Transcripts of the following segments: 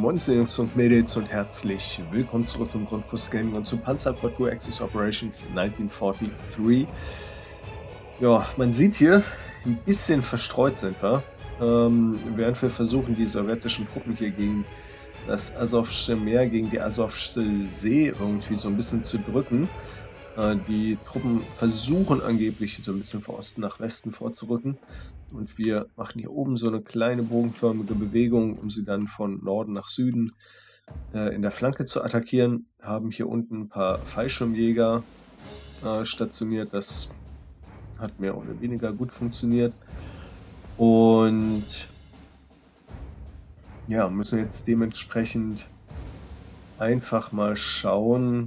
Moin Jungs und Mädels und herzlich willkommen zurück im Grundkurs Gaming und zu Panzerquartur Axis Operations 1943. Ja, man sieht hier, ein bisschen verstreut sind wir, während wir versuchen, die sowjetischen Truppen hier gegen das Asowsche Meer, gegen die Asowsche See irgendwie so ein bisschen zu drücken. Die Truppen versuchen angeblich so ein bisschen von Osten nach Westen vorzurücken. Und wir machen hier oben so eine kleine bogenförmige Bewegung, um sie dann von Norden nach Süden in der Flanke zu attackieren. Haben hier unten ein paar Fallschirmjäger stationiert. Das hat mehr oder weniger gut funktioniert. Und ja, müssen jetzt dementsprechend einfach mal schauen,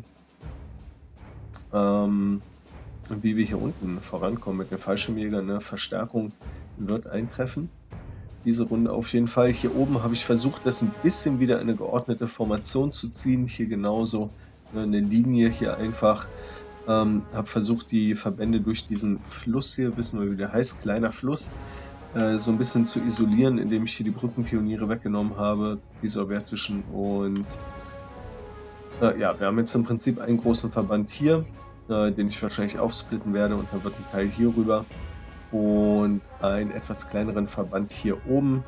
wie wir hier unten vorankommen mit den Fallschirmjägern. Ne? Verstärkung wird eintreffen. Diese Runde auf jeden Fall. Hier oben habe ich versucht, das ein bisschen wieder in eine geordnete Formation zu ziehen. Hier genauso eine Linie hier einfach. Habe versucht, die Verbände durch diesen Fluss hier, wissen wir, wie der heißt, kleiner Fluss, so ein bisschen zu isolieren, indem ich hier die Brückenpioniere weggenommen habe, die sowjetischen. Und ja, wir haben jetzt im Prinzip einen großen Verband hier, den ich wahrscheinlich aufsplitten werde, und dann wird ein Teil hier rüber. Und einen etwas kleineren Verband hier oben,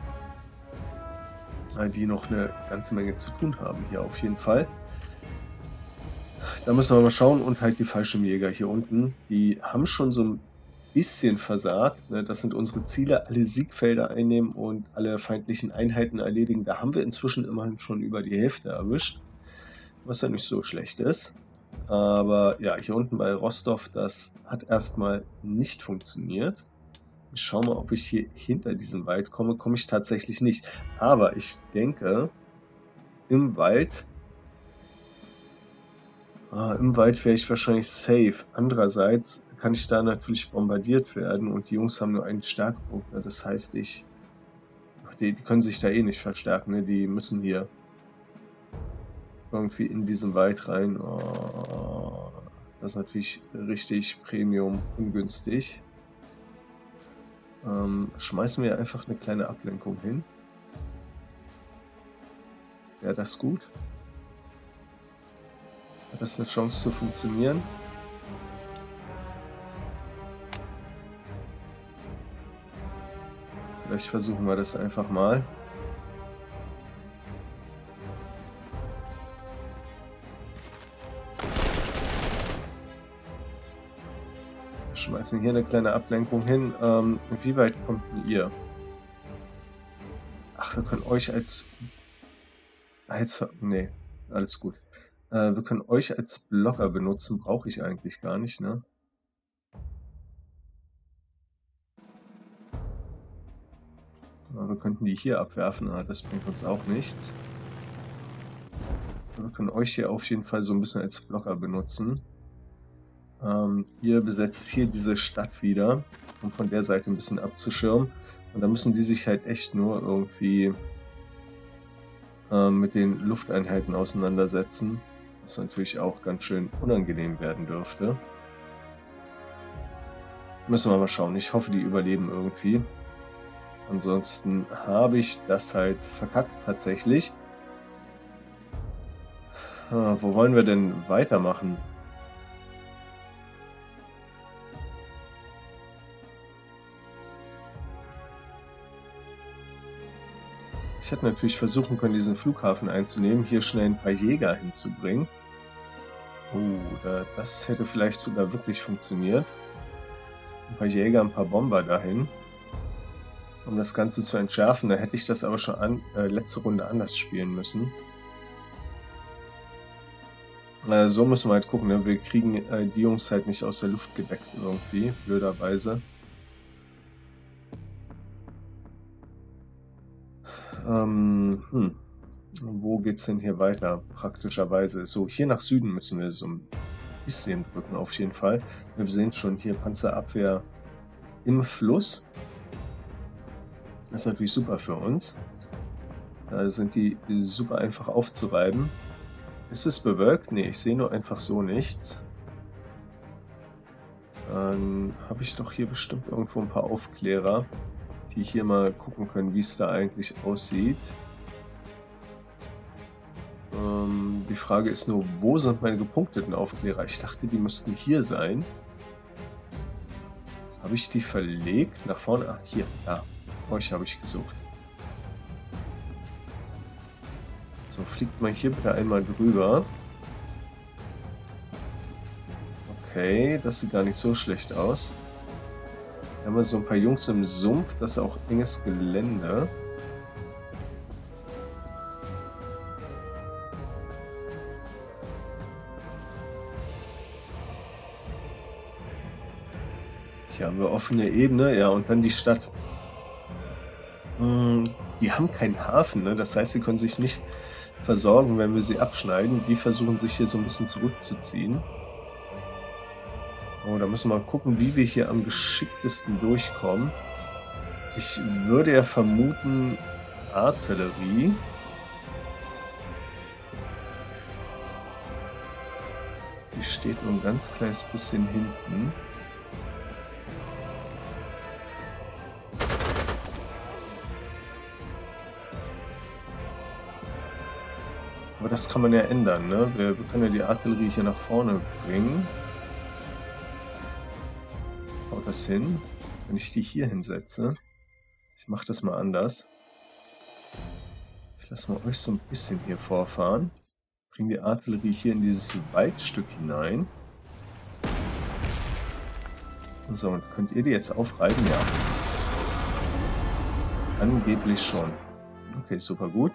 die noch eine ganze Menge zu tun haben hier auf jeden Fall. Da müssen wir mal schauen. Und halt die Fallschirmjäger hier unten, die haben schon so ein bisschen versagt. Ne? Das sind unsere Ziele: alle Siegfelder einnehmen und alle feindlichen Einheiten erledigen. Da haben wir inzwischen immerhin schon über die Hälfte erwischt, was ja nicht so schlecht ist. Aber ja, hier unten bei Rostov, das hat erstmal nicht funktioniert. Ich schaue mal, ob ich hier hinter diesem Wald komme. Komme ich tatsächlich nicht. Aber ich denke, im Wald wäre ich wahrscheinlich safe. Andererseits kann ich da natürlich bombardiert werden und die Jungs haben nur einen Stärkepunkt. Ne? Das heißt, die können sich da eh nicht verstärken. Ne? Die müssen hier irgendwie in diesen Wald rein. Oh, das ist natürlich richtig Premium ungünstig. Schmeißen wir einfach eine kleine Ablenkung hin. Wäre das gut? Hat das eine Chance zu funktionieren? Vielleicht versuchen wir das einfach mal. Schmeißen hier eine kleine Ablenkung hin. Wie weit kommt denn ihr? Ach, wir können euch nee, alles gut. Wir können euch als Blocker benutzen. Brauche ich eigentlich gar nicht, ne? Aber wir könnten die hier abwerfen, aber das bringt uns auch nichts. Wir können euch hier auf jeden Fall so ein bisschen als Blocker benutzen. Ihr besetzt hier diese Stadt wieder, um von der Seite ein bisschen abzuschirmen. Und da müssen die sich halt echt nur irgendwie mit den Lufteinheiten auseinandersetzen, was natürlich auch ganz schön unangenehm werden dürfte. Müssen wir mal schauen. Ich hoffe, die überleben irgendwie. Ansonsten habe ich das halt verkackt tatsächlich. Wo wollen wir denn weitermachen? Ich hätte natürlich versuchen können, diesen Flughafen einzunehmen, hier schnell ein paar Jäger hinzubringen. Oh, das hätte vielleicht sogar wirklich funktioniert. Ein paar Jäger, ein paar Bomber dahin, um das Ganze zu entschärfen. Da hätte ich das aber schon letzte Runde anders spielen müssen. So müssen wir halt gucken, ne? Wir kriegen die Jungs halt nicht aus der Luft gedeckt irgendwie, blöderweise. Wo geht's denn hier weiter? Praktischerweise. So, hier nach Süden müssen wir so ein bisschen drücken, auf jeden Fall. Wir sehen schon hier Panzerabwehr im Fluss. Das ist natürlich super für uns. Da sind die super einfach aufzureiben. Ist es bewölkt? Ne, ich sehe nur einfach so nichts. Dann habe ich doch hier bestimmt irgendwo ein paar Aufklärer, die hier mal gucken können, wie es da eigentlich aussieht. Die Frage ist nur, wo sind meine gepunkteten Aufklärer? Ich dachte, die müssten hier sein. Habe ich die verlegt? Nach vorne? Ach, hier. Da. Euch habe ich gesucht. So, fliegt mal hier bitte einmal drüber. Okay, das sieht gar nicht so schlecht aus. Hier haben wir so ein paar Jungs im Sumpf. Das ist auch enges Gelände. Hier haben wir offene Ebene, ja, und dann die Stadt. Die haben keinen Hafen, ne? Das heißt, sie können sich nicht versorgen, wenn wir sie abschneiden. Die versuchen sich hier so ein bisschen zurückzuziehen. Oh, da müssen wir mal gucken, wie wir hier am geschicktesten durchkommen. Ich würde ja vermuten, Artillerie. Die steht nur ein ganz kleines bisschen hinten. Aber das kann man ja ändern, ne? Wir können ja die Artillerie hier nach vorne bringen. Haut das hin? Wenn ich die hier hinsetze. Ich mache das mal anders. Ich lasse mal euch so ein bisschen hier vorfahren. Bring die Artillerie hier in dieses Waldstück hinein. So, und könnt ihr die jetzt aufreiben? Ja. Angeblich schon. Okay, super gut.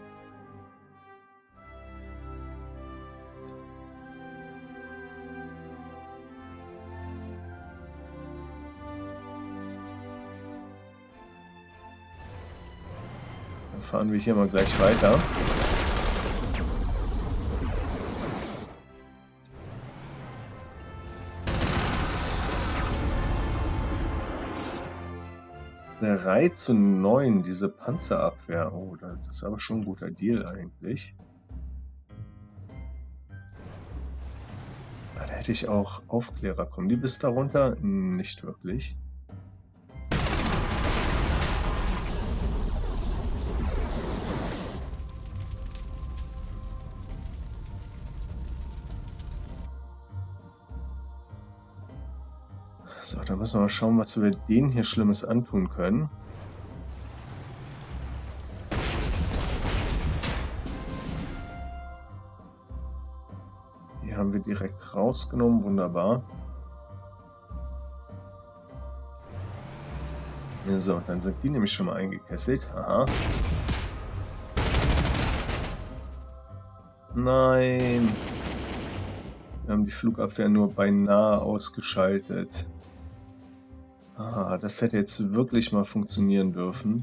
Dann fahren wir hier mal gleich weiter. Eine 3:9, diese Panzerabwehr. Oh, das ist aber schon ein guter Deal eigentlich. Da hätte ich auch Aufklärer. Kommen die bis darunter? Nicht wirklich. So, da müssen wir mal schauen, was wir denen hier Schlimmes antun können. Die haben wir direkt rausgenommen, wunderbar. So, dann sind die nämlich schon mal eingekesselt. Aha. Nein. Wir haben die Flugabwehr nur beinahe ausgeschaltet. Ah, das hätte jetzt wirklich mal funktionieren dürfen.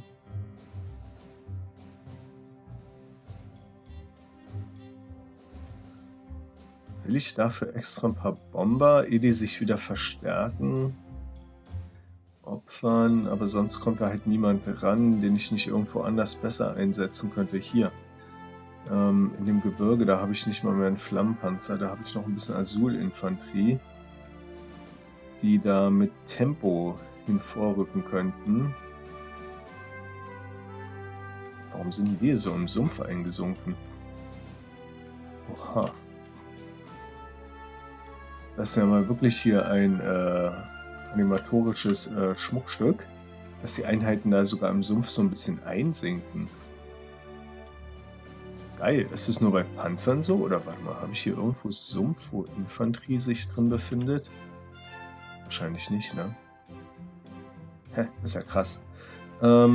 Will ich dafür extra ein paar Bomber, ehe die sich wieder verstärken? Opfern, aber sonst kommt da halt niemand ran, den ich nicht irgendwo anders besser einsetzen könnte. Hier, in dem Gebirge, da habe ich nicht mal mehr einen Flammenpanzer, da habe ich noch ein bisschen Azul-Infanterie, die da mit Tempo hinvorrücken könnten. Warum sind die so im Sumpf eingesunken? Oha. Das ist ja mal wirklich hier ein animatorisches Schmuckstück, dass die Einheiten da sogar im Sumpf so ein bisschen einsinken. Geil. Ist es nur bei Panzern so? Oder warte mal, habe ich hier irgendwo Sumpf, wo Infanterie sich drin befindet? Wahrscheinlich nicht, ne? Hä, ist ja krass. Ja,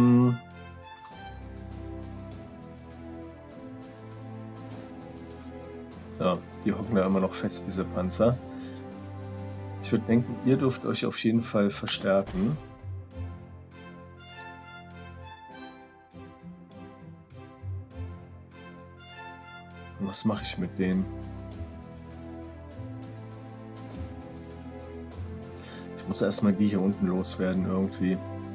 die hocken da immer noch fest, diese Panzer. Ich würde denken, ihr dürft euch auf jeden Fall verstärken. Und was mache ich mit denen? Ich muss erstmal die hier unten loswerden irgendwie.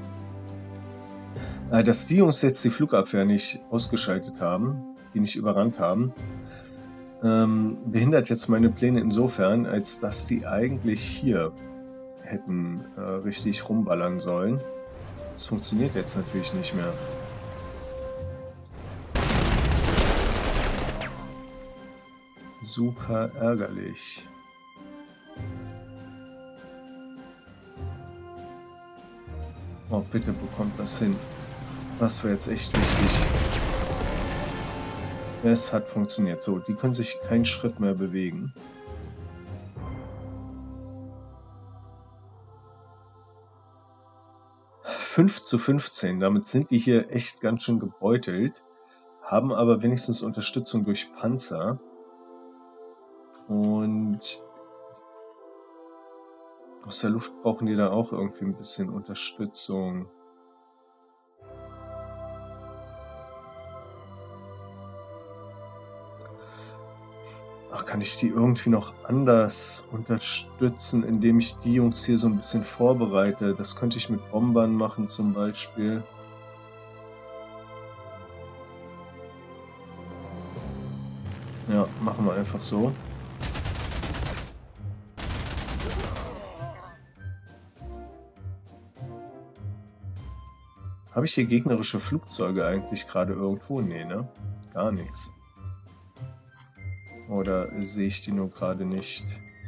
Dass die uns jetzt die Flugabwehr nicht ausgeschaltet haben, die nicht überrannt haben, behindert jetzt meine Pläne insofern, als dass die eigentlich hier hätten richtig rumballern sollen. Das funktioniert jetzt natürlich nicht mehr. Super ärgerlich. Oh, bitte bekommt das hin. Das wäre jetzt echt wichtig. Es hat funktioniert. So, die können sich keinen Schritt mehr bewegen. (5:15). Damit sind die hier echt ganz schön gebeutelt. Haben aber wenigstens Unterstützung durch Panzer. Und aus der Luft brauchen die dann auch irgendwie ein bisschen Unterstützung. Ach, kann ich die irgendwie noch anders unterstützen, indem ich die Jungs hier so ein bisschen vorbereite? Das könnte ich mit Bombern machen zum Beispiel. Ja, machen wir einfach so. Habe ich hier gegnerische Flugzeuge eigentlich gerade irgendwo? Nee, ne? Gar nichts. Oder sehe ich die nur gerade nicht?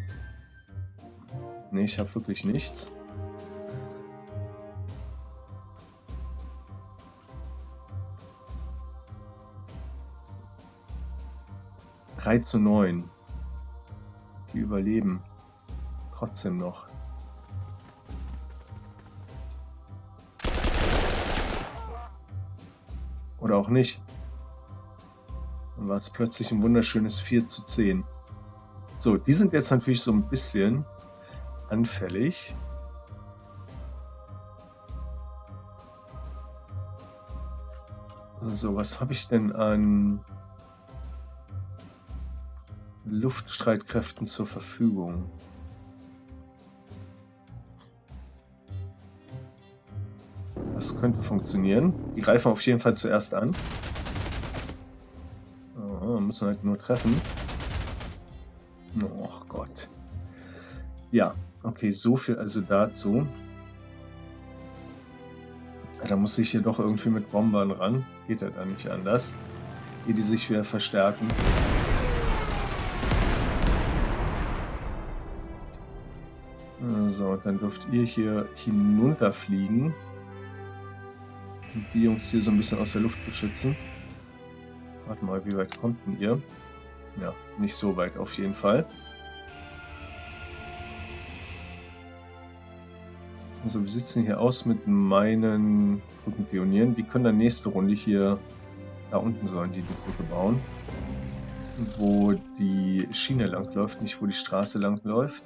Nee, ich habe wirklich nichts. (3:9). Die überleben. Trotzdem noch. Oder auch nicht. Dann war es plötzlich ein wunderschönes 4:10. So, die sind jetzt natürlich so ein bisschen anfällig. So, was habe ich denn an Luftstreitkräften zur Verfügung? Das könnte funktionieren. Die greifen auf jeden Fall zuerst an. Oh, müssen halt nur treffen. Oh Gott. Ja, okay, so viel also dazu. Da muss ich hier doch irgendwie mit Bombern ran. Geht ja dann nicht anders. Ehe die sich wieder verstärken. So, dann dürft ihr hier hinunterfliegen. Und die Jungs hier so ein bisschen aus der Luft beschützen. Warte mal, wie weit kommt denn ihr? Ja, nicht so weit auf jeden Fall. Also, wie sieht es denn hier aus mit meinen Brückenpionieren? Die können dann nächste Runde hier, da unten sollen die Brücke bauen. Wo die Schiene lang läuft, nicht wo die Straße lang läuft.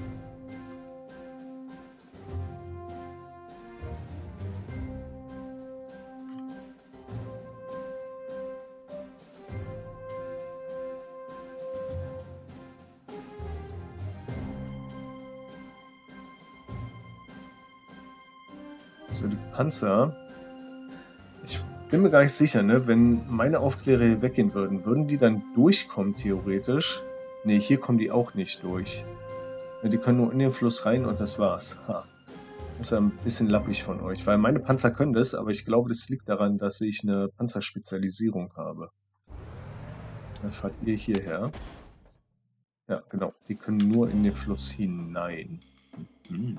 Also die Panzer, ich bin mir gar nicht sicher, ne? Wenn meine Aufklärer hier weggehen würden, würden die dann durchkommen theoretisch? Ne, hier kommen die auch nicht durch. Ja, die können nur in den Fluss rein und das war's. Ha. Das ist ja ein bisschen lappig von euch, weil meine Panzer können das, aber ich glaube, das liegt daran, dass ich eine Panzerspezialisierung habe. Dann fahrt ihr hierher. Ja, genau. Die können nur in den Fluss hinein. Mhm.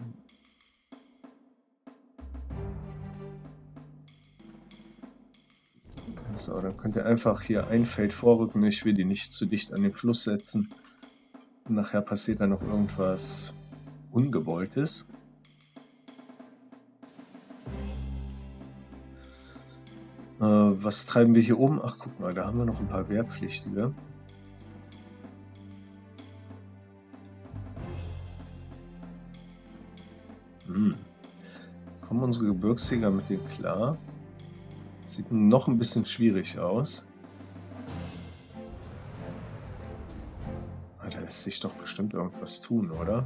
So, dann könnt ihr einfach hier ein Feld vorrücken. Ich will die nicht zu dicht an den Fluss setzen. Und nachher passiert da noch irgendwas Ungewolltes. Was treiben wir hier oben? Ach, guck mal, da haben wir noch ein paar Wehrpflichtige. Kommen unsere Gebirgsjäger mit denen klar? Sieht noch ein bisschen schwierig aus. Da lässt sich doch bestimmt irgendwas tun, oder?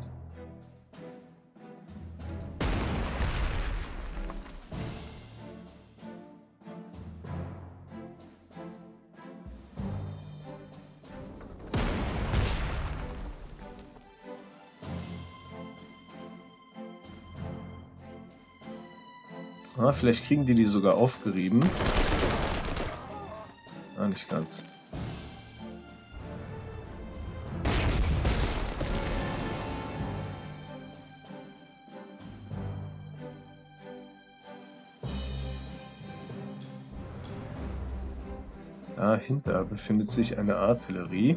Ah, vielleicht kriegen die sogar aufgerieben. Ah, nicht ganz. Dahinter befindet sich eine Artillerie.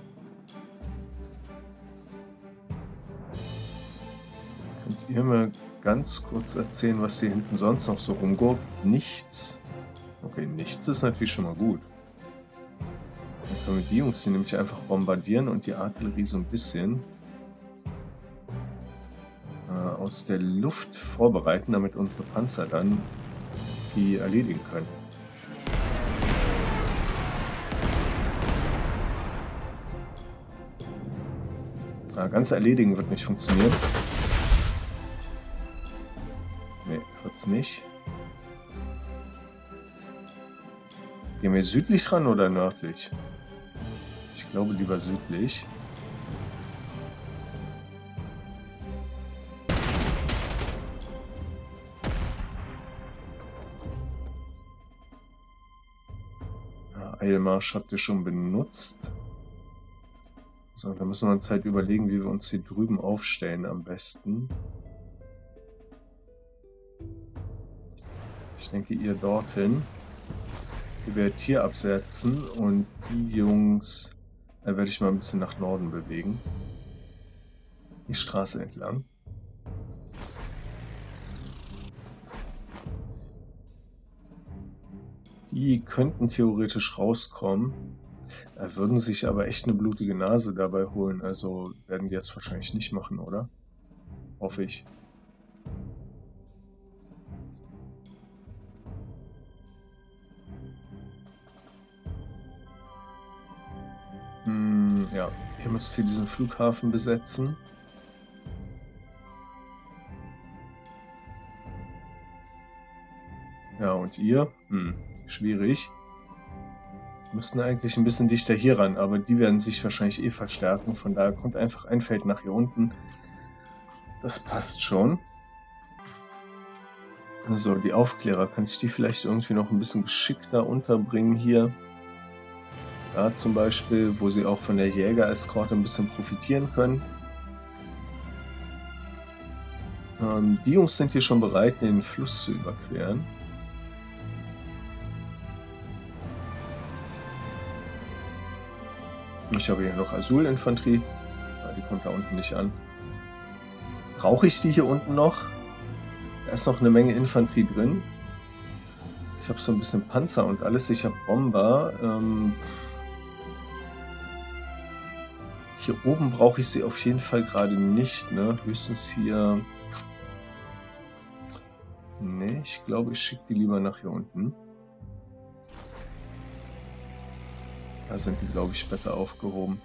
Könnt ihr mir ganz kurz erzählen, was hier hinten sonst noch so rumgurkt? Nichts. Okay, nichts ist natürlich schon mal gut. Dann können wir die Jungs hier nämlich einfach bombardieren und die Artillerie so ein bisschen aus der Luft vorbereiten, damit unsere Panzer dann die erledigen können. Ganz erledigen wird nicht funktionieren. Ne, wird's nicht. Gehen wir südlich ran oder nördlich? Ich glaube lieber südlich. Eilmarsch habt ihr schon benutzt. So, da müssen wir uns halt überlegen, wie wir uns hier drüben aufstellen am besten. Ich denke, ihr dorthin. Ihr werdet hier absetzen und die Jungs werde ich mal ein bisschen nach Norden bewegen. Die Straße entlang. Die könnten theoretisch rauskommen, würden sich aber echt eine blutige Nase dabei holen. Also werden die jetzt wahrscheinlich nicht machen, oder? Hoffe ich. Ja, ihr müsst hier diesen Flughafen besetzen. Ja, und ihr? Schwierig. Müssten eigentlich ein bisschen dichter hier ran, aber die werden sich wahrscheinlich eh verstärken. Von daher kommt einfach ein Feld nach hier unten. Das passt schon. So, die Aufklärer, kann ich die vielleicht irgendwie noch ein bisschen geschickter unterbringen hier? Da zum Beispiel, wo sie auch von der Jäger-Eskorte ein bisschen profitieren können. Die Jungs sind hier schon bereit, den Fluss zu überqueren. Ich habe hier noch Azul-Infanterie. Die kommt da unten nicht an. Brauche ich die hier unten noch? Da ist noch eine Menge Infanterie drin. Ich habe so ein bisschen Panzer und alles. Ich habe Bomber. Hier oben brauche ich sie auf jeden Fall gerade nicht. Ne? Höchstens hier... Ne, ich glaube, ich schicke die lieber nach hier unten. Da sind die, glaube ich, besser aufgehoben.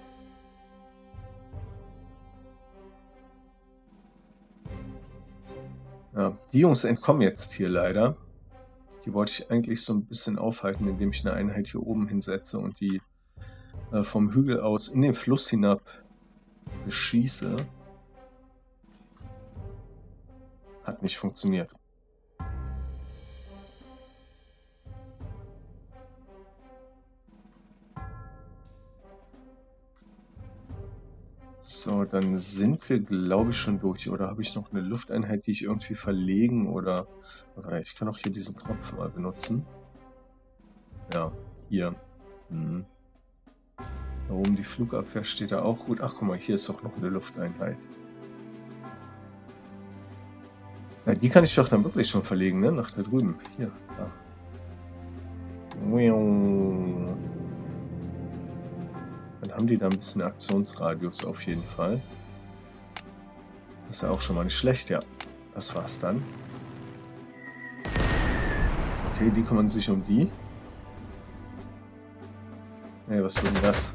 Ja, die Jungs entkommen jetzt hier leider. Die wollte ich eigentlich so ein bisschen aufhalten, indem ich eine Einheit hier oben hinsetze und die vom Hügel aus in den Fluss hinab beschieße. Hat nicht funktioniert. So, dann sind wir, glaube ich, schon durch. Oder habe ich noch eine Lufteinheit, die ich irgendwie verlegen oder... Ich kann auch hier diesen Knopf mal benutzen. Ja, hier. Da oben die Flugabwehr steht da auch gut. Ach, guck mal, hier ist doch noch eine Lufteinheit. Ja, die kann ich doch dann wirklich schon verlegen, ne? Nach da drüben. Hier, da. Dann haben die da ein bisschen Aktionsradius auf jeden Fall. Das ist ja auch schon mal nicht schlecht, ja. Das war's dann. Okay, die kümmern sich um die. Hey, was wird denn das?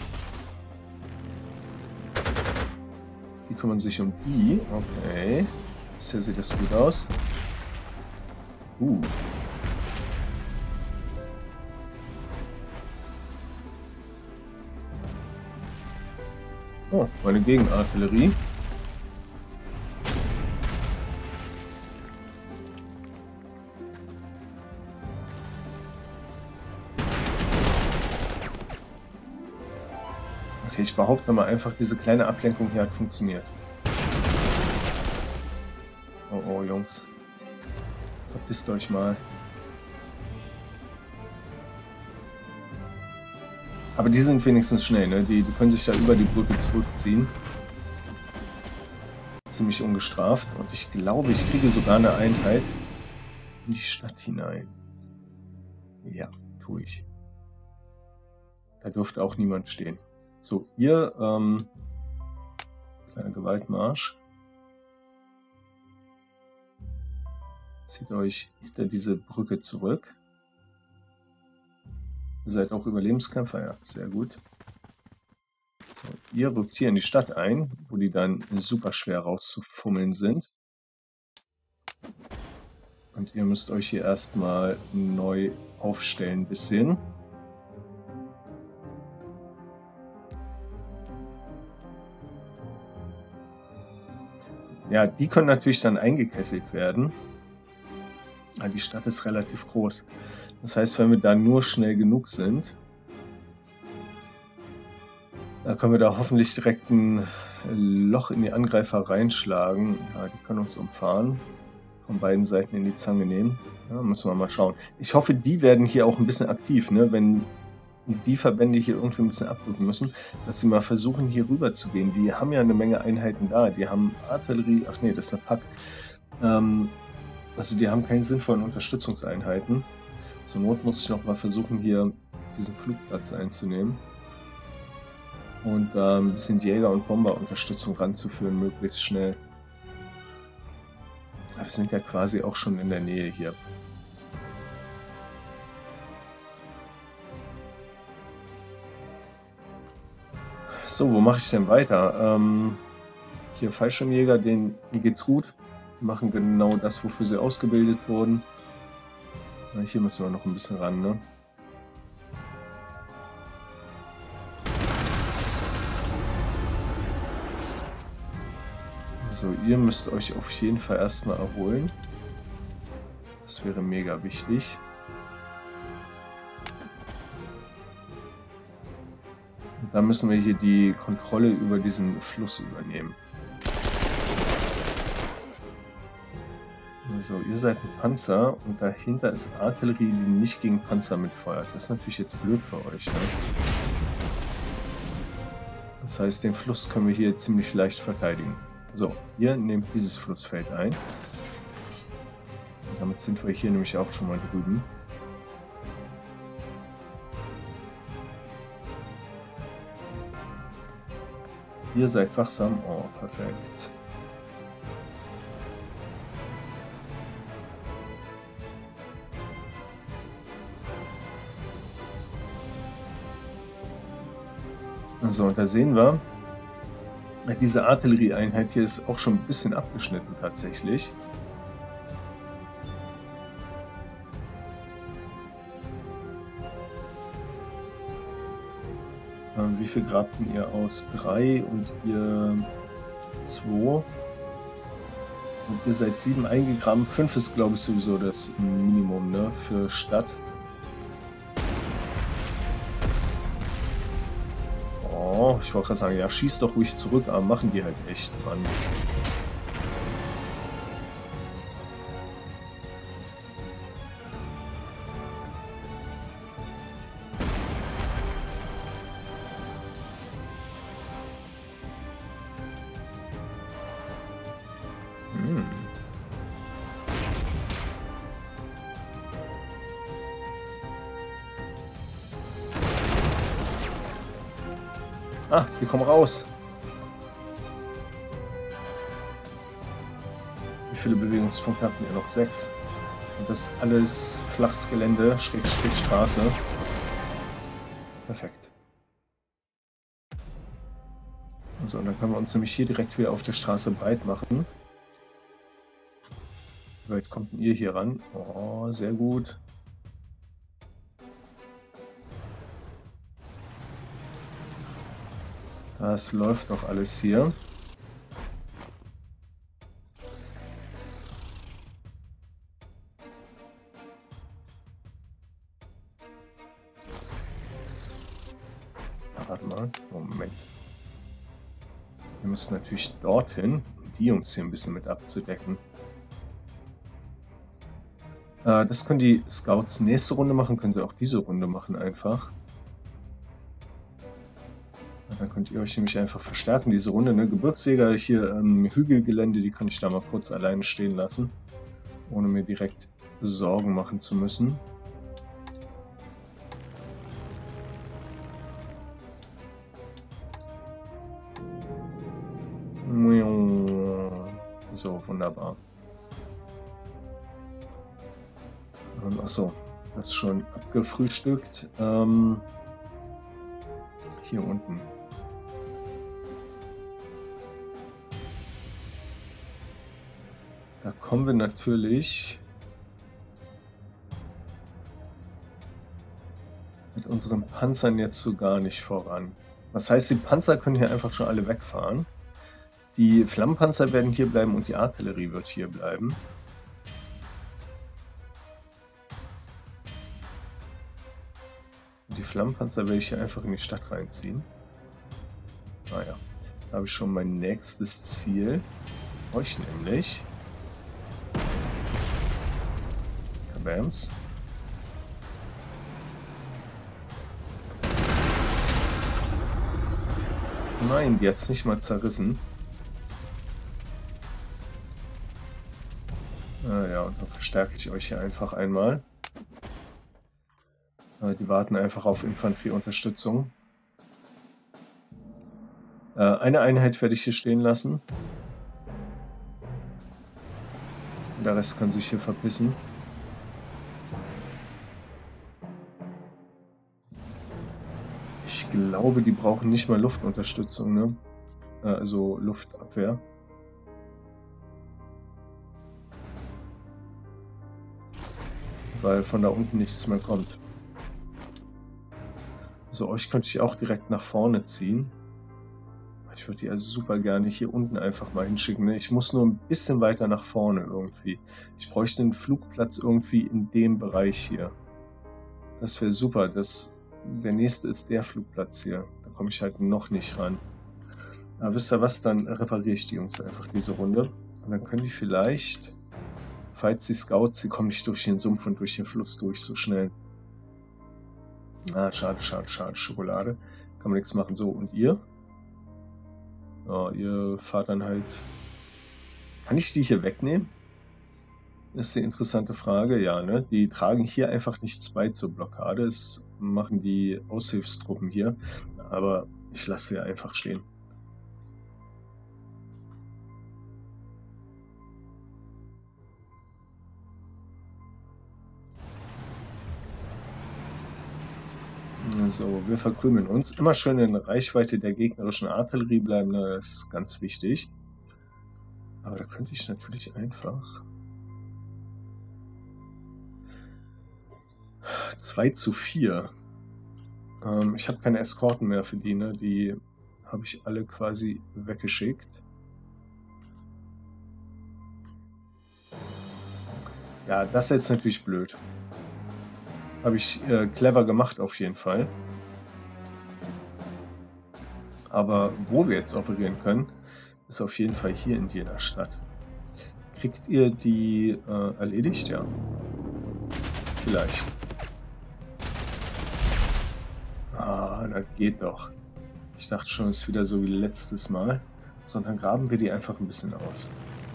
Die kümmern sich um die. Okay. Bisher sieht das gut aus. Oh, meine Gegenartillerie. Okay, ich behaupte mal einfach, diese kleine Ablenkung hier hat funktioniert. Oh, oh, Jungs. Verpisst euch mal. Aber die sind wenigstens schnell, ne? Die können sich da über die Brücke zurückziehen. Ziemlich ungestraft. Und ich glaube, ich kriege sogar eine Einheit in die Stadt hinein. Ja, tue ich. Da dürfte auch niemand stehen. So, ihr, kleiner Gewaltmarsch. Zieht euch hinter diese Brücke zurück. Ihr seid auch Überlebenskämpfer, ja, sehr gut. So, ihr rückt hier in die Stadt ein, wo die dann super schwer rauszufummeln sind. Und ihr müsst euch hier erstmal neu aufstellen ein bisschen. Ja, die können natürlich dann eingekesselt werden. Aber die Stadt ist relativ groß. Das heißt, wenn wir da nur schnell genug sind, dann können wir da hoffentlich direkt ein Loch in die Angreifer reinschlagen. Ja, die können uns umfahren. Von beiden Seiten in die Zange nehmen. Ja, müssen wir mal schauen. Ich hoffe, die werden hier auch ein bisschen aktiv, ne? Wenn die Verbände hier irgendwie ein bisschen abrücken müssen, dass sie mal versuchen, hier rüber zu gehen. Die haben ja eine Menge Einheiten da. Die haben Artillerie, ach nee, das ist der Pakt. Also die haben keine sinnvollen Unterstützungseinheiten. Zur Not muss ich noch mal versuchen, hier diesen Flugplatz einzunehmen. Und ein bisschen Jäger- und Bomberunterstützung ranzuführen, möglichst schnell. Wir sind ja quasi auch schon in der Nähe hier. So, wo mache ich denn weiter? Hier Fallschirmjäger, denen geht's gut. Die machen genau das, wofür sie ausgebildet wurden. Hier müssen wir noch ein bisschen ran, ne? So, ihr müsst euch auf jeden Fall erstmal erholen. Das wäre mega wichtig. Und dann müssen wir hier die Kontrolle über diesen Fluss übernehmen. So, ihr seid ein Panzer und dahinter ist Artillerie, die nicht gegen Panzer mitfeuert. Das ist natürlich jetzt blöd für euch, ne? Das heißt, den Fluss können wir hier ziemlich leicht verteidigen. So, ihr nehmt dieses Flussfeld ein. Und damit sind wir hier nämlich auch schon mal drüben. Ihr seid wachsam. Oh, perfekt. So, und da sehen wir, diese Artillerieeinheit hier ist auch schon ein bisschen abgeschnitten tatsächlich. Wie viel grabten ihr aus? 3 und ihr 2. Und ihr seid 7 eingegraben. 5 ist, glaube ich, sowieso das Minimum, ne, für Stadt. Oh, ich wollte gerade sagen, ja, schieß doch ruhig zurück, aber machen die halt echt, Mann. Ah, die kommen raus. Wie viele Bewegungspunkte hatten ihr noch? 6. Und das ist alles flaches Gelände, Schrägstrich Straße. Perfekt. So, und dann können wir uns nämlich hier direkt wieder auf der Straße breit machen. Wie weit kommt denn ihr hier ran? Oh, sehr gut. Das läuft doch alles hier. Ja, warte mal. Moment. Wir müssen natürlich dorthin, um die Jungs hier ein bisschen mit abzudecken. Das können die Scouts nächste Runde machen, können sie auch diese Runde machen einfach. Da könnt ihr euch nämlich einfach verstärken, diese Runde. Ne? Gebirgsjäger hier Hügelgelände, die kann ich da mal kurz alleine stehen lassen, ohne mir direkt Sorgen machen zu müssen. So, wunderbar. Achso, das ist schon abgefrühstückt. Hier unten. Da kommen wir natürlich mit unseren Panzern jetzt so gar nicht voran. Das heißt, die Panzer können hier einfach schon alle wegfahren. Die Flammenpanzer werden hier bleiben und die Artillerie wird hier bleiben. Und die Flammenpanzer werde ich hier einfach in die Stadt reinziehen. Naja, da habe ich schon mein nächstes Ziel. Euch nämlich. Kabams. Nein, die hat es nicht mal zerrissen. Ja, und dann verstärke ich euch hier einfach einmal. Die warten einfach auf Infanterieunterstützung. Eine Einheit werde ich hier stehen lassen. Der Rest kann sich hier verpissen. Ich glaube, die brauchen nicht mal Luftunterstützung, ne? Also Luftabwehr. Weil von da unten nichts mehr kommt. Also euch könnte ich auch direkt nach vorne ziehen. Ich würde die also super gerne hier unten einfach mal hinschicken. Ne? Ich muss nur ein bisschen weiter nach vorne irgendwie. Ich bräuchte einen Flugplatz irgendwie in dem Bereich hier. Das wäre super. Der nächste ist der Flugplatz hier. Da komme ich halt noch nicht ran. Aber wisst ihr was? Dann repariere ich die Jungs einfach diese Runde. Und dann können die vielleicht, falls die Scouts, die kommen nicht durch den Sumpf und durch den Fluss durch so schnell. Ah, schade, schade, schade. Schokolade. Kann man nichts machen. So, und ihr? Ja, ihr fahrt dann halt... Kann ich die hier wegnehmen? Das ist die interessante Frage. Ja, ne? Die tragen hier einfach nichts bei zur Blockade. Das machen die Aushilfstruppen hier. Aber ich lasse sie einfach stehen. So, wir verkrümeln uns. Immer schön in Reichweite der gegnerischen Artillerie bleiben, das ist ganz wichtig. Aber da könnte ich natürlich einfach 2:4. Ich habe keine Eskorten mehr für die, ne? Die habe ich alle quasi weggeschickt. Ja, das ist jetzt natürlich blöd. Habe ich clever gemacht auf jeden Fall. Aber wo wir jetzt operieren können, ist auf jeden Fall hier in jener Stadt. Kriegt ihr die erledigt? Ja. Vielleicht. Ah, das geht doch. Ich dachte schon, es ist wieder so wie letztes Mal. Sondern graben wir die einfach ein bisschen aus.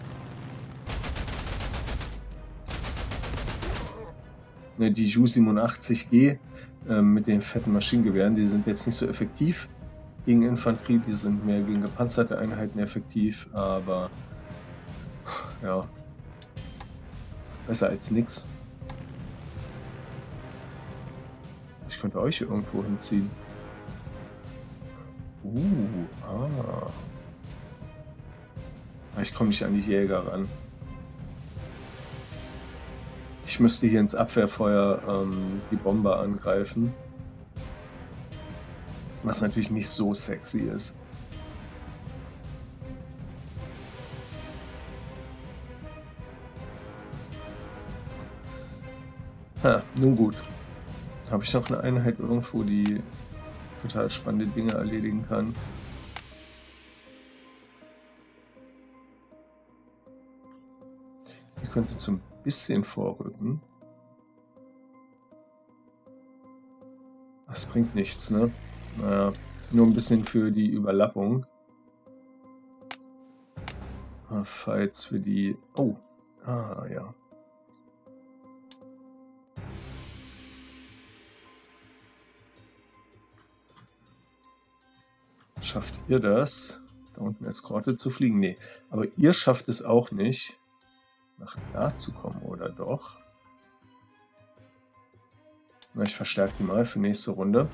Die Ju-87G mit den fetten Maschinengewehren, die sind jetzt nicht so effektiv gegen Infanterie, die sind mehr gegen gepanzerte Einheiten effektiv, aber ja, besser als nix. Ich könnte euch hier irgendwo hinziehen. Ich komme nicht an die Jäger ran. Ich müsste hier ins Abwehrfeuer die Bomber angreifen. Was natürlich nicht so sexy ist. Nun gut. Habe ich noch eine Einheit irgendwo, die total spannende Dinge erledigen kann? Ich könnte zum bisschen vorrücken. Das bringt nichts, ne? Naja, Nur ein bisschen für die Überlappung. Falls für die... Oh, ja. Schafft ihr das, da unten als Grotte zu fliegen? Nee, aber ihr schafft es auch nicht, nach da zu kommen, oder doch? Na, ich verstärke die mal für nächste Runde.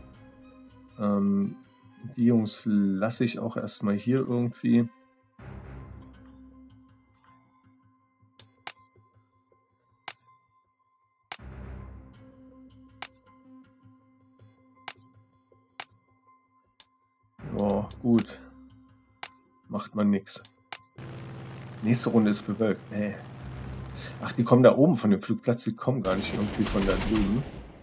Die Jungs lasse ich auch erstmal hier irgendwie. Oh, gut. Macht man nix. Nächste Runde ist bewölkt. Nee. Ach, die kommen da oben von dem Flugplatz, die kommen gar nicht irgendwie von da drüben.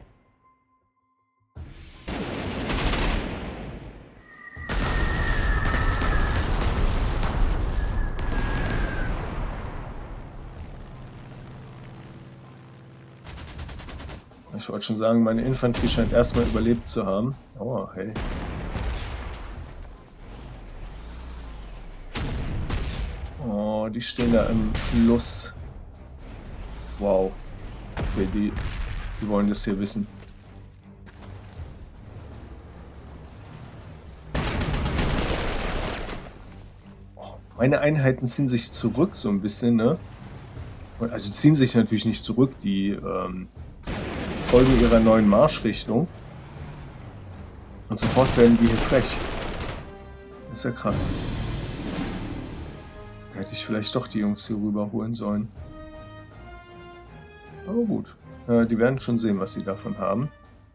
Ich wollte schon sagen, meine Infanterie scheint erstmal überlebt zu haben. Oh, hey. Oh, die stehen da im Fluss. Wow. Okay, die wollen das hier wissen. Oh, meine Einheiten ziehen sich zurück so ein bisschen, ne? Also ziehen sich natürlich nicht zurück, die folgen ihrer neuen Marschrichtung. Und sofort werden die hier frech. Das ist ja krass. Hätte ich vielleicht doch die Jungs hier rüberholen sollen. Aber gut. Die werden schon sehen, was sie davon haben.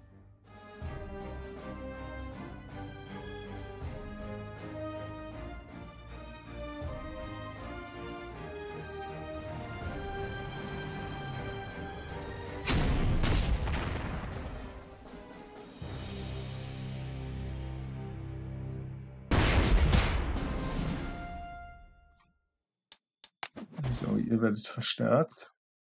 So, ihr werdet verstärkt.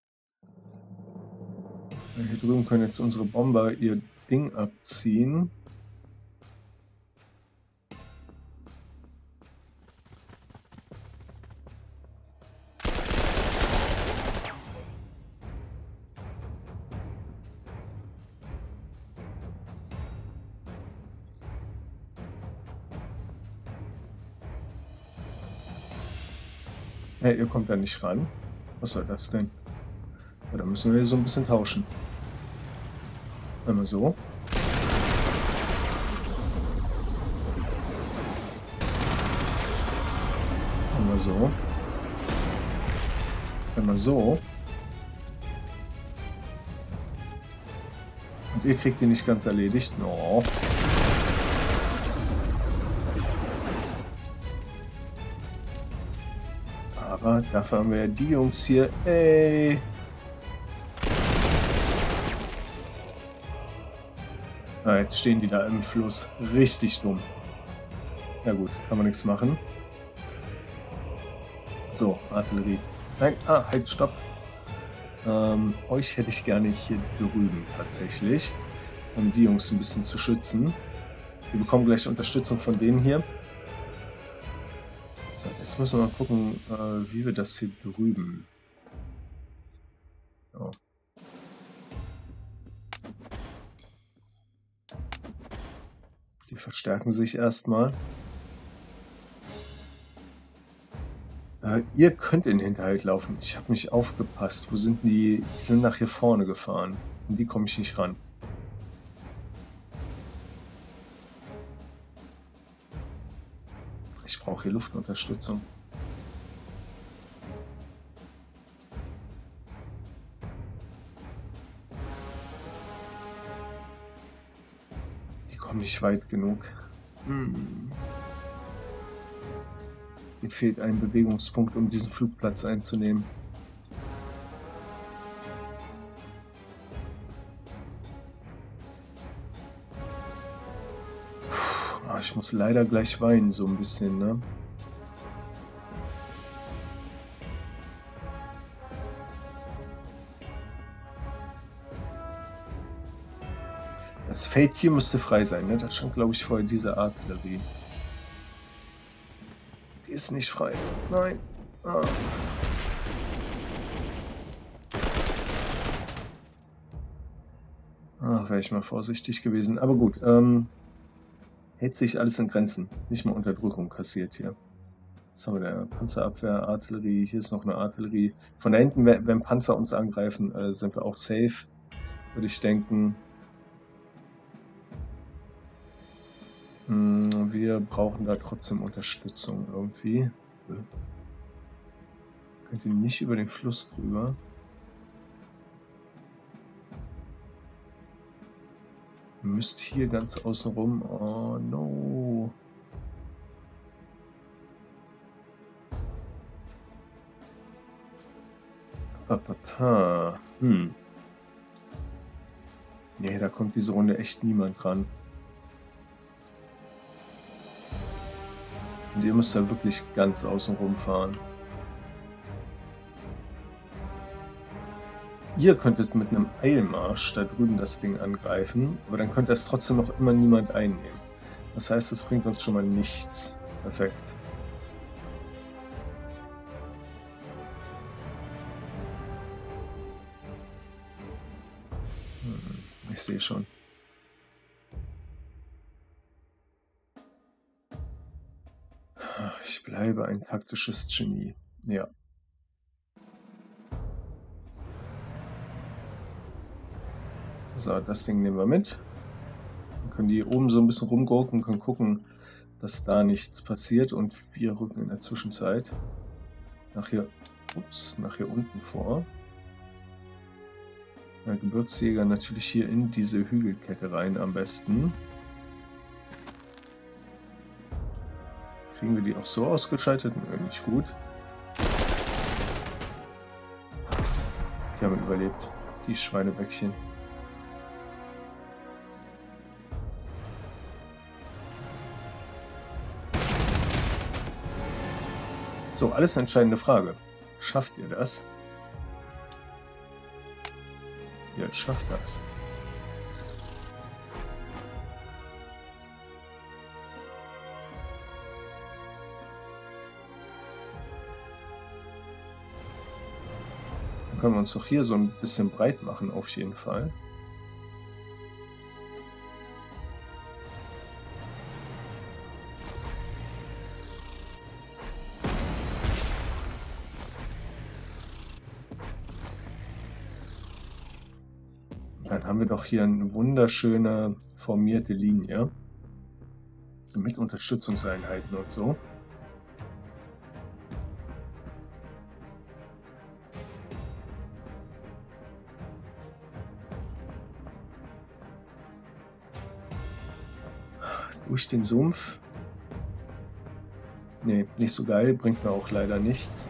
Hier drüben können jetzt unsere Bomber ihr Ding abziehen. Hey, ihr kommt da nicht ran. Was soll das denn? Ja, da müssen wir hier so ein bisschen tauschen. Einmal so. Einmal so. Einmal so. Und ihr kriegt die nicht ganz erledigt. No. Aber dafür haben wir ja die Jungs hier. Ey. Ah, jetzt stehen die da im Fluss. Richtig dumm. Ja gut, kann man nichts machen. So, Artillerie. Nein, halt, stopp. Euch hätte ich gerne hier drüben tatsächlich, um die Jungs ein bisschen zu schützen. Wir bekommen gleich Unterstützung von denen hier. So, jetzt müssen wir mal gucken, wie wir das hier drüben... So. Die verstärken sich erstmal. Ihr könnt in den Hinterhalt laufen. Ich habe nicht aufgepasst. Wo sind die? Die sind nach hier vorne gefahren. Und die komme ich nicht ran. Ich brauche hier Luftunterstützung. Die kommen nicht weit genug. Mir fehlt ein Bewegungspunkt, um diesen Flugplatz einzunehmen. Puh, ich muss leider gleich weinen, so ein bisschen, ne? Das Feld hier müsste frei sein, ne? Da stand, glaube ich, vorher diese Artillerie. Die ist nicht frei. Nein. Ah. Ach, wäre ich mal vorsichtig gewesen. Aber gut, hält sich alles in Grenzen. Nicht mal Unterdrückung kassiert hier. Was haben wir da? Panzerabwehr, Artillerie. Hier ist noch eine Artillerie. Von da hinten, wenn Panzer uns angreifen, sind wir auch safe, würde ich denken. Wir brauchen da trotzdem Unterstützung irgendwie. Könnt ihr nicht über den Fluss drüber? Ihr müsst hier ganz außen rum. Oh no. Nee, da kommt diese Runde echt niemand ran. Und ihr müsst da wirklich ganz außen rum fahren. Ihr könntet mit einem Eilmarsch da drüben das Ding angreifen, aber dann könnte es trotzdem noch immer niemand einnehmen. Das heißt, es bringt uns schon mal nichts. Perfekt. Ich sehe schon. Ich bleibe ein taktisches Genie. Ja. So, das Ding nehmen wir mit. Dann können die oben so ein bisschen rumgurken, können gucken, dass da nichts passiert. Und wir rücken in der Zwischenzeit nach hier unten vor. Der Gebirgsjäger natürlich hier in diese Hügelkette rein am besten. Kriegen wir die auch so ausgeschaltet? Nö, nicht gut. Die haben überlebt. Die Schweinebäckchen. So, alles entscheidende Frage. Schafft ihr das? Ihr schafft das. Dann können wir uns doch hier so ein bisschen breit machen, auf jeden Fall. Dann haben wir doch hier eine wunderschöne formierte Linie mit Unterstützungseinheiten und so. Durch den Sumpf. Nee, nicht so geil, bringt mir auch leider nichts.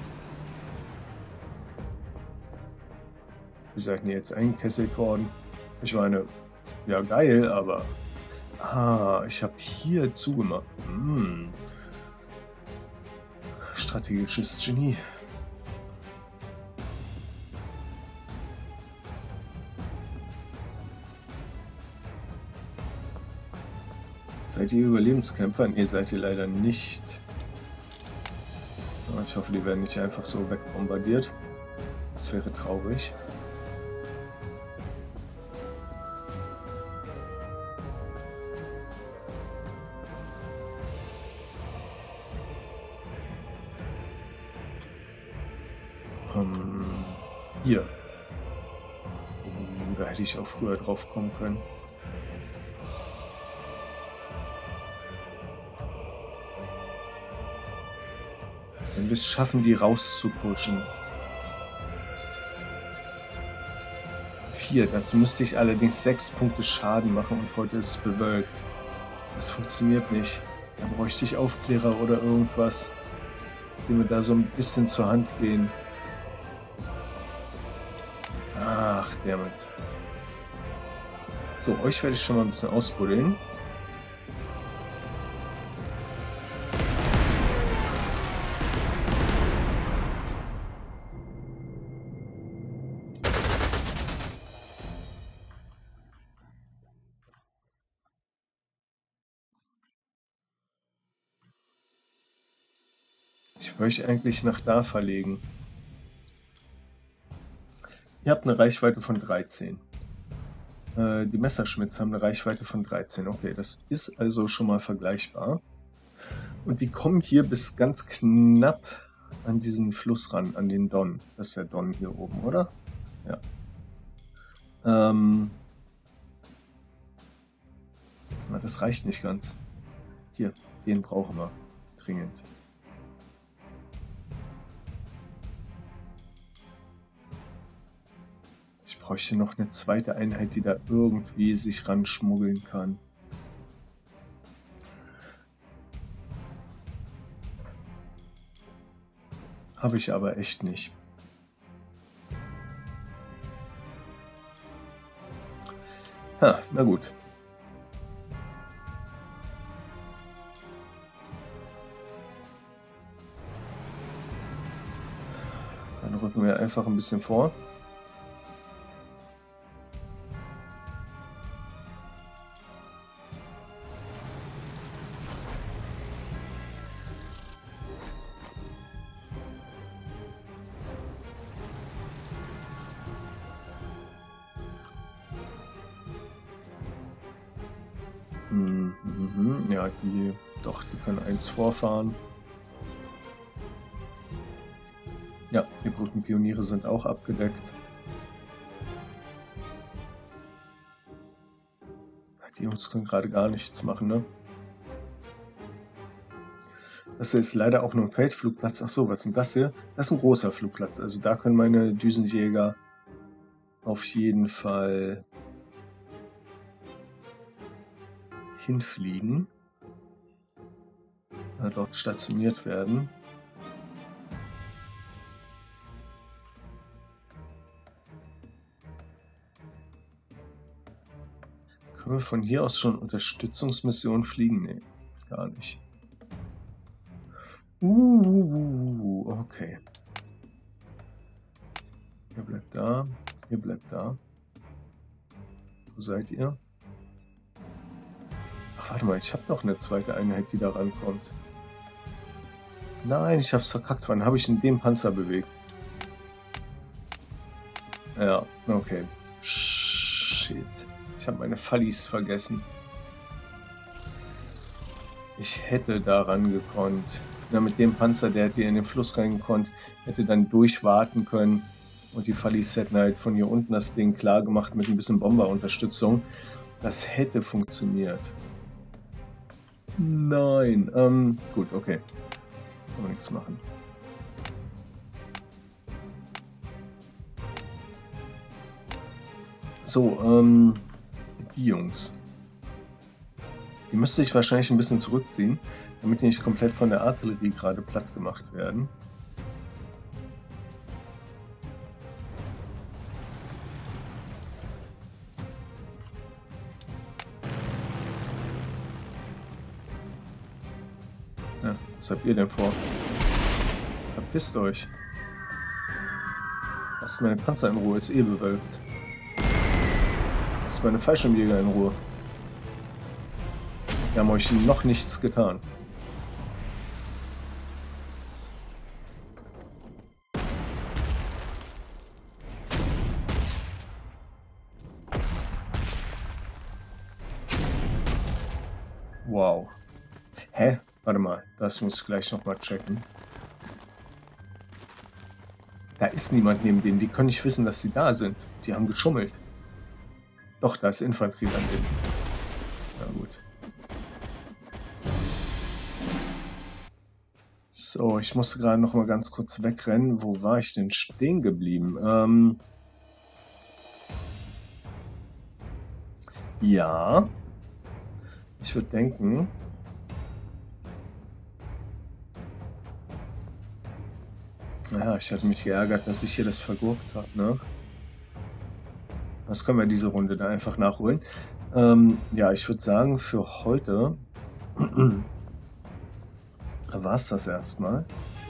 Wie seid ihr jetzt eingekesselt worden? Ich meine, ja geil, aber... Ah, ich habe hier zugemacht. Strategisches Genie. Seid ihr Überlebenskämpfer? Nee, seid ihr leider nicht. Ich hoffe, die werden nicht einfach so wegbombardiert. Das wäre traurig. Hier. Da hätte ich auch früher drauf kommen können. Wenn wir es schaffen, die rauszupushen. 4. Dazu müsste ich allerdings 6 Punkte Schaden machen und heute ist es bewölkt. Das funktioniert nicht. Da bräuchte ich Aufklärer oder irgendwas, die mir da so ein bisschen zur Hand gehen. Ach, damit. So, euch werde ich schon mal ein bisschen ausbuddeln. Ich möchte eigentlich nach da verlegen. Ihr habt eine Reichweite von 13. Die Messerschmitts haben eine Reichweite von 13. Okay, das ist also schon mal vergleichbar. Und die kommen hier bis ganz knapp an diesen Fluss ran, an den Don. Das ist der Don hier oben, oder? Ja. Das reicht nicht ganz. Hier, den brauchen wir dringend. Ich bräuchte noch eine zweite Einheit, die da irgendwie sich ranschmuggeln kann. Habe ich aber echt nicht. Ha, na gut. Dann rücken wir einfach ein bisschen vor. Ja, die können eins vorfahren. Ja, die Brückenpioniere sind auch abgedeckt. Die Jungs können gerade gar nichts machen, ne? Das ist leider auch nur ein Feldflugplatz. Ach so, was ist denn das hier? Das ist ein großer Flugplatz. Also da können meine Düsenjäger auf jeden Fall hinfliegen. Dort stationiert werden. Können wir von hier aus schon Unterstützungsmissionen fliegen? Nee, gar nicht. Okay. Ihr bleibt da, ihr bleibt da. Wo seid ihr? Ach, warte mal, ich habe noch eine zweite Einheit, die da rankommt. Nein, ich habe es verkackt. Wann habe ich denn den Panzer bewegt? Ja, okay. Shit. Ich habe meine Fallis vergessen. Ich hätte daran gekonnt. Ja, mit dem Panzer, der hätte hier in den Fluss reingekonnt, hätte dann durchwarten können. Und die Fallis hätten halt von hier unten das Ding klar gemacht mit ein bisschen Bomberunterstützung. Das hätte funktioniert. Nein. Gut, okay. Kann man nichts machen. So, die Jungs. Die müsste ich wahrscheinlich ein bisschen zurückziehen, damit die nicht komplett von der Artillerie gerade platt gemacht werden. Ja, was habt ihr denn vor? Verpisst euch. Lasst meine Panzer in Ruhe, ist eh bewölkt. Lasst meine Fallschirmjäger in Ruhe. Wir haben euch noch nichts getan. Wow. Hä? Warte mal, das muss ich gleich nochmal checken. Da ist niemand neben denen. Die können nicht wissen, dass sie da sind. Die haben geschummelt. Doch, da ist Infanterie daneben. Na gut. So, ich musste gerade noch mal ganz kurz wegrennen. Wo war ich denn stehen geblieben? Ja. Ich würde denken... Naja, ich hatte mich geärgert, dass ich hier das vergurkt habe, ne? Das können wir diese Runde dann einfach nachholen. Ja, ich würde sagen, für heute war es das erstmal.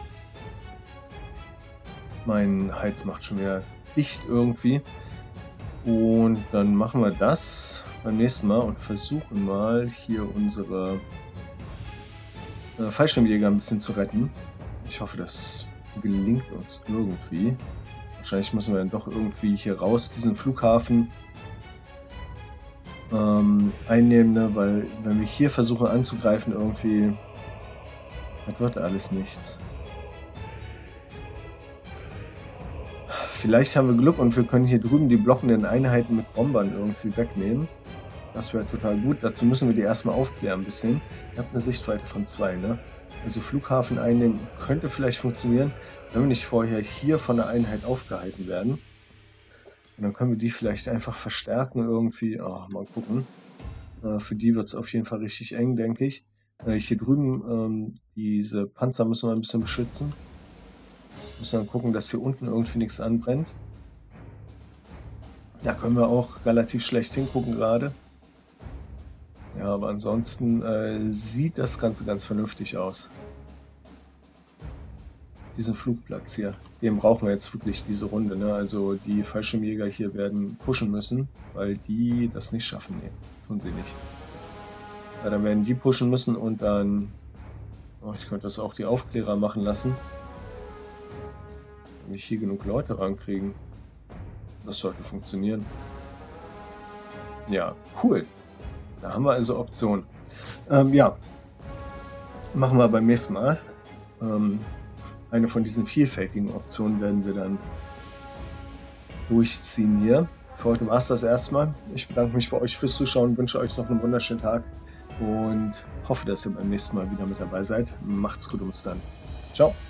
Mein Heiz macht schon wieder dicht irgendwie. Und dann machen wir das beim nächsten Mal und versuchen mal hier unsere Fallschirmjäger ein bisschen zu retten. Ich hoffe, das gelingt uns irgendwie. Wahrscheinlich müssen wir dann doch irgendwie hier raus, diesen Flughafen einnehmen, ne? Weil wenn wir hier versuchen anzugreifen, irgendwie, das wird alles nichts. Vielleicht haben wir Glück und wir können hier drüben die blockenden Einheiten mit Bombern irgendwie wegnehmen. Das wäre total gut. Dazu müssen wir die erstmal aufklären ein bisschen. Ihr habt eine Sichtweite von 2, ne? Also Flughafen einnehmen könnte vielleicht funktionieren, wenn wir nicht vorher hier von der Einheit aufgehalten werden. Und dann können wir die vielleicht einfach verstärken irgendwie. Oh, mal gucken. Für die wird es auf jeden Fall richtig eng, denke ich. Hier drüben, diese Panzer müssen wir ein bisschen beschützen. Müssen dann gucken, dass hier unten irgendwie nichts anbrennt. Da können wir auch relativ schlecht hingucken gerade. Ja, aber ansonsten sieht das Ganze ganz vernünftig aus. Diesen Flugplatz hier, den brauchen wir jetzt wirklich diese Runde, ne? Also die Fallschirmjäger hier werden pushen müssen, weil die das nicht schaffen. Nee, tun sie nicht. Ja, dann werden die pushen müssen und dann... Oh, ich könnte das auch die Aufklärer machen lassen. Wenn wir hier genug Leute rankriegen. Das sollte funktionieren. Ja, cool. Da haben wir also Optionen. Ja, machen wir beim nächsten Mal. Eine von diesen vielfältigen Optionen werden wir dann durchziehen hier. Für heute war es das erstmal. Ich bedanke mich bei euch fürs Zuschauen, wünsche euch noch einen wunderschönen Tag und hoffe, dass ihr beim nächsten Mal wieder mit dabei seid. Macht's gut und bis dann. Ciao.